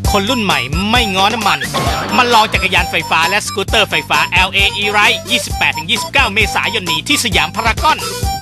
คนรุ่นใหม่ไม่ง้อน้ำมันมาลองจักรยานไฟฟ้าและสกูตเตอร์ไฟฟ้า LA E-Ride 28-29 เมษายนนี้ที่สยามพารากอน